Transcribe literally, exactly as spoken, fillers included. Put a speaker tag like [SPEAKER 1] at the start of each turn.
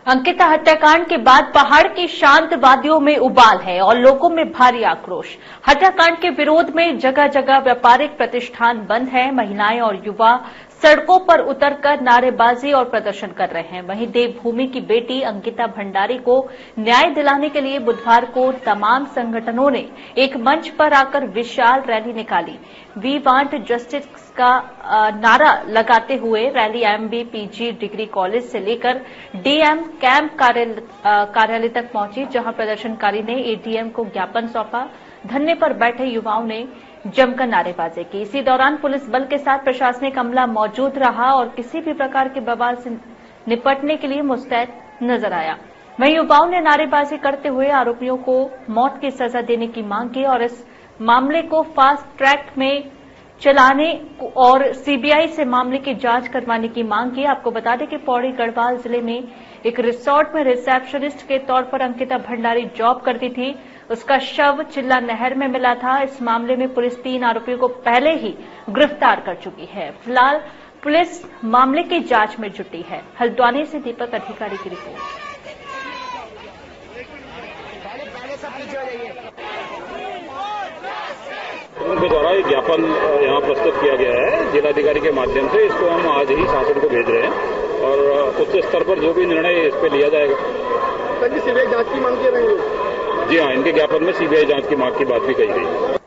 [SPEAKER 1] अंकिता हत्याकांड के बाद पहाड़ की शांत वादियों में उबाल है और लोगों में भारी आक्रोश। हत्याकांड के विरोध में जगह जगह व्यापारिक प्रतिष्ठान बंद हैं। महिलाएं और युवा सड़कों पर उतरकर नारेबाजी और प्रदर्शन कर रहे हैं। वहीं देवभूमि की बेटी अंकिता भंडारी को न्याय दिलाने के लिए बुधवार को तमाम संगठनों ने एक मंच पर आकर विशाल रैली निकाली। वी वांट जस्टिस का नारा लगाते हुए rally MB PG degree college से लेकर डीएम कैंप कार्यालय तक पहुंची, जहां प्रदर्शनकारी ने एडीएम को ज्ञापन सौंपा। धरने पर बैठे युवाओं ने जमकर नारेबाजी की। इसी दौरान पुलिस बल के साथ प्रशासनिक अमला मौजूद रहा और किसी भी प्रकार के बवाल से निपटने के लिए मुस्तैद नजर आया। वहीं युवाओं ने नारेबाजी करते हुए आरोपियों को मौत की सजा देने की मांग की और इस मामले को फास्ट ट्रैक में चलाने और सीबीआई से मामले की जांच करवाने की मांग की। आपको बता दें कि पौड़ी गढ़वाल जिले में एक रिसोर्ट में रिसेप्शनिस्ट के तौर पर अंकिता भंडारी जॉब करती थी। उसका शव चिल्ला नहर में मिला था। इस मामले में पुलिस तीन आरोपियों को पहले ही गिरफ्तार कर चुकी है। फिलहाल पुलिस मामले की जांच में जुटी है। हल्द्वानी से दीपक अधिकारी की रिपोर्ट।
[SPEAKER 2] उनके द्वारा एक ज्ञापन यहाँ प्रस्तुत किया गया है जिलाधिकारी के माध्यम से। इसको हम आज ही शासन को भेज रहे हैं और उच्च स्तर पर जो भी निर्णय इस पर लिया जाएगा।
[SPEAKER 3] सीबीआई जांच की मांग की रही है।
[SPEAKER 2] जी हाँ, इनके ज्ञापन में सीबीआई जांच की मांग की बात भी कही गई।